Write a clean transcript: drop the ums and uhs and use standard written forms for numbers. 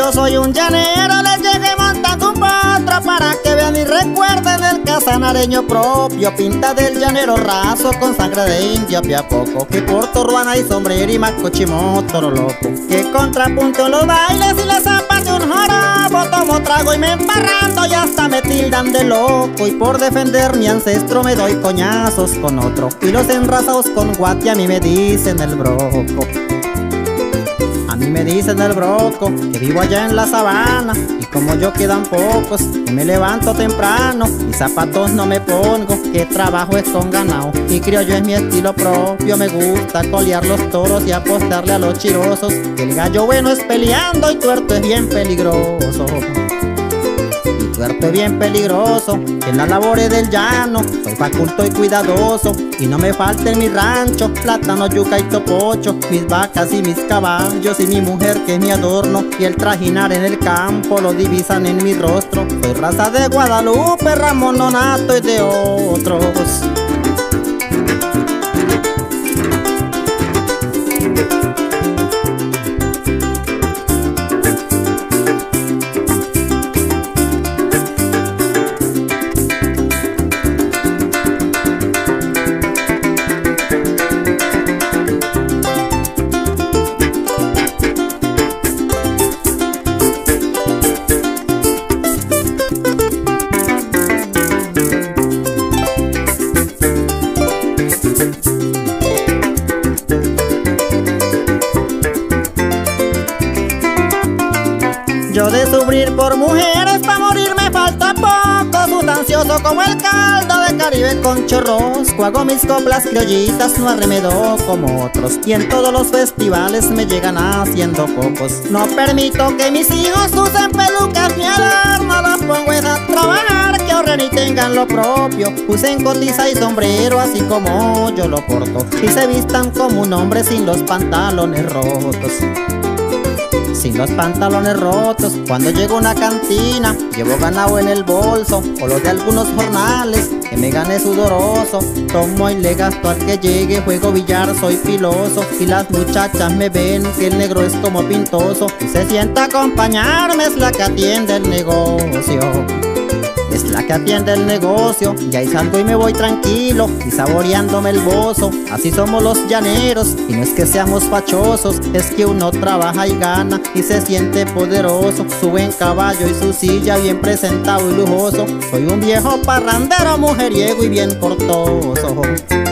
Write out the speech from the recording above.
Yo soy un llanero, les llegué montando un potro para que vean y recuerden el casanareño propio. Pinta del llanero raso con sangre de indio pie a poco, que porto ruana y sombrero y macochimoto loco. Que contrapunto en los bailes y las zapas de un jorobo. Tomo trago y me emparrando y hasta me tildan de loco. Y por defender mi ancestro me doy coñazos con otro. Y los enrazados con guate a mí me dicen el broco. A mí me dicen el broco, que vivo allá en la sabana. Y como yo quedan pocos, que me levanto temprano y zapatos no me pongo, que trabajo es con ganado. Y criollo es mi estilo propio, me gusta colear los toros y apostarle a los chirosos. Que el gallo bueno es peleando y tuerto es bien peligroso. Tuerto es bien peligroso, que en las labores del llano soy faculto y cuidadoso. Y no me falta en mi rancho plátano, yuca y topocho, mis vacas y mis caballos y mi mujer que es mi adorno. Y el trajinar en el campo lo divisan en mi rostro. Soy raza de Guadalupe, Ramón Nonato y de otros. Yo de sufrir por mujeres pa' morir me falta poco, sustancioso como el caldo de Caribe con chorrosco. Hago mis coplas criollitas, no arremedo como otros, y en todos los festivales me llegan haciendo cocos. No permito que mis hijos usen pelucas ni adorno, los pongo a trabajar, que ahorren y tengan lo propio. Usen cotiza y sombrero así como yo lo porto, y se vistan como un hombre sin los pantalones rotos. Sin los pantalones rotos, cuando llego a una cantina, llevo ganado en el bolso, o los de algunos jornales, que me gane sudoroso. Tomo y le gasto al que llegue, juego billar, soy piloso. Y las muchachas me ven que el negro es como pintoso. Y se sienta a acompañarme, es la que atiende el negocio. Es la que atiende el negocio, y ahí salgo y me voy tranquilo y saboreándome el bozo. Así somos los llaneros, y no es que seamos fachosos, es que uno trabaja y gana y se siente poderoso. Sube en caballo y su silla bien presentado y lujoso. Soy un viejo parrandero, mujeriego y bien cortoso.